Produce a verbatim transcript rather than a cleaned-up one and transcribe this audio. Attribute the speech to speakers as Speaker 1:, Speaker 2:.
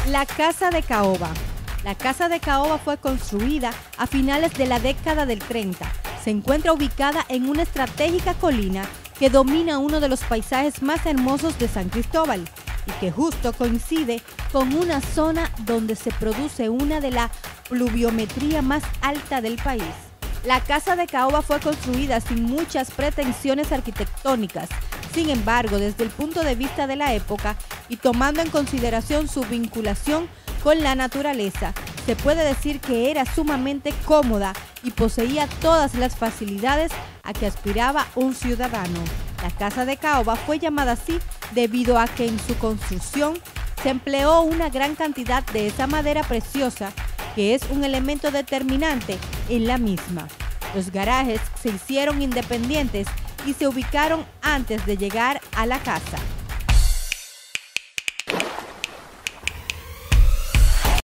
Speaker 1: La Casa de Caoba. La Casa de Caoba fue construida a finales de la década del treinta. Se encuentra ubicada en una estratégica colina que domina uno de los paisajes más hermosos de San Cristóbal y que justo coincide con una zona donde se produce una de la pluviometría más alta del país. La Casa de Caoba fue construida sin muchas pretensiones arquitectónicas. Sin embargo, desde el punto de vista de la época y tomando en consideración su vinculación con la naturaleza, se puede decir que era sumamente cómoda y poseía todas las facilidades a que aspiraba un ciudadano. La Casa de Caoba fue llamada así debido a que en su construcción se empleó una gran cantidad de esa madera preciosa que es un elemento determinante en la misma. Los garajes se hicieron independientes y se ubicaron antes de llegar a la casa.